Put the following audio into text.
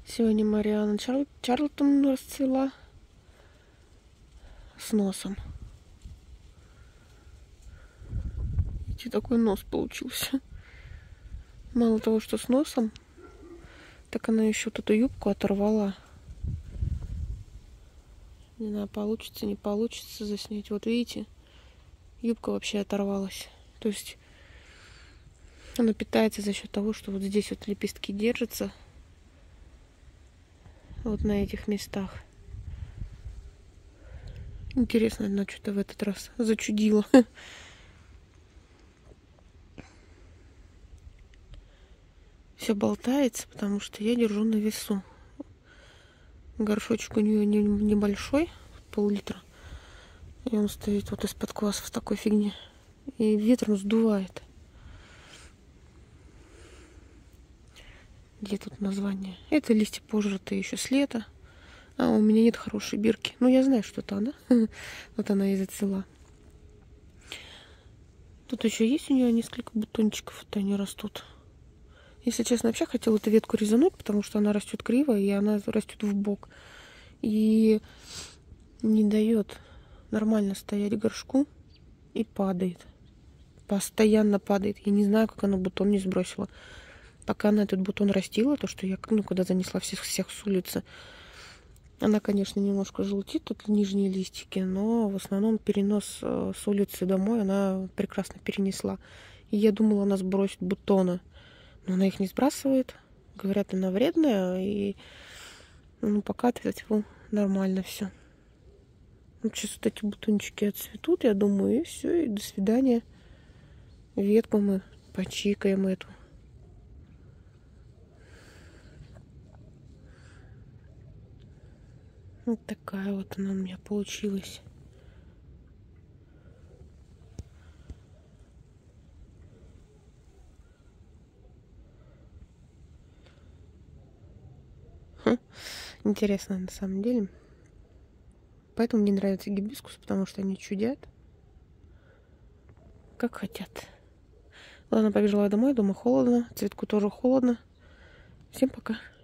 Сегодня Мариана Чарлтон расцвела с носом. И такой нос получился. Мало того, что с носом, так она еще вот эту юбку оторвала. Не знаю, получится, не получится заснять. Вот видите, юбка вообще оторвалась. То есть она питается за счет того, что вот здесь вот лепестки держатся. Вот на этих местах. Интересно, она что-то в этот раз зачудила. Все болтается, потому что я держу на весу. Горшочек у нее небольшой, пол-литра. И он стоит вот из-под кваса в такой фигне. И ветром сдувает. Где тут название? Это листья пожратые еще с лета. А у меня нет хорошей бирки. Ну, я знаю, что это она. Вот она и зацвела. Тут еще есть у нее несколько бутончиков. Вот они растут. Если честно, вообще хотела эту ветку резануть, потому что она растет криво, и она растет в бок. И не дает нормально стоять горшку и падает. Постоянно падает. Я не знаю, как она бутон не сбросила. Пока она этот бутон растила, то, что я, когда занесла всех с улицы, она, конечно, немножко желтит, тут нижние листики, но в основном перенос с улицы домой она прекрасно перенесла. И я думала, она сбросит бутоны. Но она их не сбрасывает. Говорят, она вредная. И пока нормально все. Сейчас вот эти бутончики отцветут, я думаю, и все, и до свидания. Ветку мы почикаем эту. Вот такая вот она у меня получилась. Интересно на самом деле. Поэтому мне нравится гибискус, потому что они чудят. Как хотят. Ладно, побежала домой. Дома холодно. Цветку тоже холодно. Всем пока.